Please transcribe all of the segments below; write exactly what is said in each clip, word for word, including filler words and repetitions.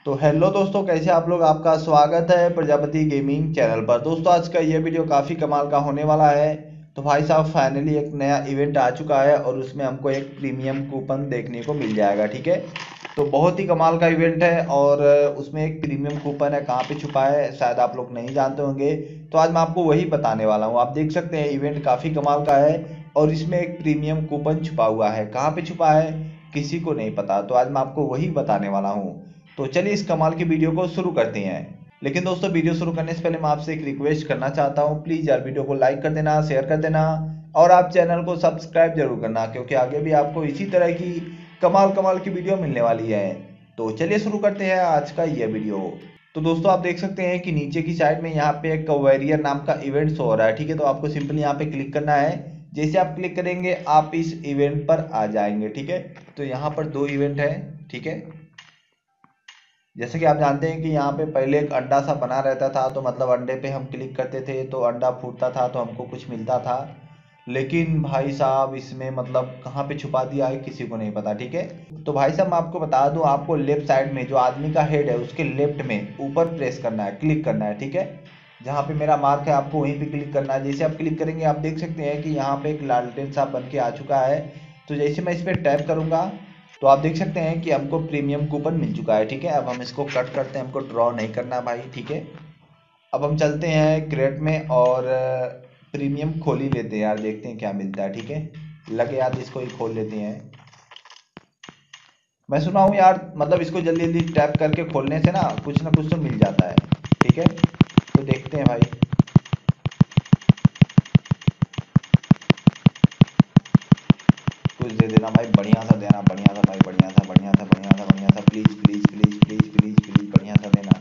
तो हेलो दोस्तों, कैसे आप लोग। आपका स्वागत है प्रजापति गेमिंग चैनल पर। दोस्तों आज का ये वीडियो काफ़ी कमाल का होने वाला है। तो भाई साहब फाइनली एक नया इवेंट आ चुका है और उसमें हमको एक प्रीमियम कूपन देखने को मिल जाएगा। ठीक है, तो बहुत ही कमाल का इवेंट है और उसमें एक प्रीमियम कूपन है। कहाँ पे छुपा है शायद आप लोग नहीं जानते होंगे, तो आज मैं आपको वही बताने वाला हूँ। आप देख सकते हैं इवेंट काफ़ी कमाल का है और इसमें एक प्रीमियम कूपन छुपा हुआ है। कहाँ पे छुपा है किसी को नहीं पता, तो आज मैं आपको वही बताने वाला हूँ। तो चलिए इस कमाल की वीडियो को शुरू करते हैं। लेकिन दोस्तों वीडियो शुरू करने से पहले मैं आपसे एक रिक्वेस्ट करना चाहता हूँ, प्लीज़ यार वीडियो को लाइक कर देना, शेयर कर देना और आप चैनल को सब्सक्राइब जरूर करना, क्योंकि आगे भी आपको इसी तरह की कमाल कमाल की वीडियो मिलने वाली है। तो चलिए शुरू करते हैं आज का ये वीडियो। तो दोस्तों आप देख सकते हैं कि नीचे की साइड में यहाँ पे एक वॉरियर नाम का इवेंट शो हो रहा है। ठीक है, तो आपको सिंपली यहाँ पे क्लिक करना है। जैसे आप क्लिक करेंगे आप इस इवेंट पर आ जाएंगे। ठीक है, तो यहाँ पर दो इवेंट है। ठीक है, जैसे कि आप जानते हैं कि यहाँ पे पहले एक अंडा सा बना रहता था, तो मतलब अंडे पे हम क्लिक करते थे तो अंडा फूटता था तो हमको कुछ मिलता था। लेकिन भाई साहब इसमें मतलब कहाँ पे छुपा दिया है किसी को नहीं पता। ठीक है, तो भाई साहब मैं आपको बता दूं, आपको लेफ्ट साइड में जो आदमी का हेड है उसके लेफ्ट में ऊपर प्रेस करना है, क्लिक करना है। ठीक है, जहाँ पे मेरा मार्क है आपको वहीं पे क्लिक करना है। जैसे आप क्लिक करेंगे आप देख सकते हैं कि यहाँ पे एक लालटेन सा बन के आ चुका है। तो जैसे मैं इस पर टैप करूंगा तो आप देख सकते हैं कि हमको प्रीमियम कूपन मिल चुका है। ठीक है, अब हम इसको कट करते हैं, हमको ड्रॉ नहीं करना भाई। ठीक है, अब हम चलते हैं क्रेट में और प्रीमियम खोल ही लेते हैं यार, देखते हैं क्या मिलता है। ठीक है, लगे यार इसको ही खोल लेते हैं। मैं सुना हूँ यार मतलब इसको जल्दी जल्दी टैप करके खोलने से ना कुछ ना कुछ तो मिल जाता है। ठीक है, तो देखते हैं भाई। कुछ दे देना भाई, बढ़िया सा देना, बढ़िया सा भाई, बढ़िया सा बढ़िया सा बढ़िया सा बढ़िया सा, please please please please please please बढ़िया सा देना।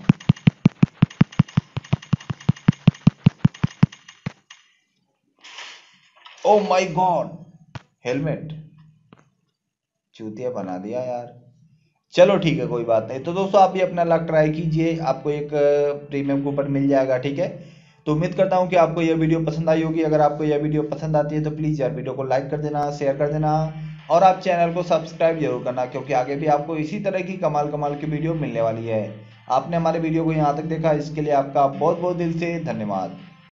ओ माय गॉड, हेलमेट, चूतिया बना दिया यार। चलो ठीक है, कोई बात नहीं। तो दोस्तों आप भी अपना लक ट्राई कीजिए, आपको एक प्रीमियम कूपन मिल जाएगा। ठीक है, तो उम्मीद करता हूँ कि आपको यह वीडियो पसंद आई होगी। अगर आपको यह वीडियो पसंद आती है तो प्लीज़ यार वीडियो को लाइक कर देना, शेयर कर देना और आप चैनल को सब्सक्राइब जरूर करना, क्योंकि आगे भी आपको इसी तरह की कमाल कमाल की वीडियो मिलने वाली है। आपने हमारे वीडियो को यहाँ तक देखा, इसके लिए आपका बहुत बहुत दिल से धन्यवाद।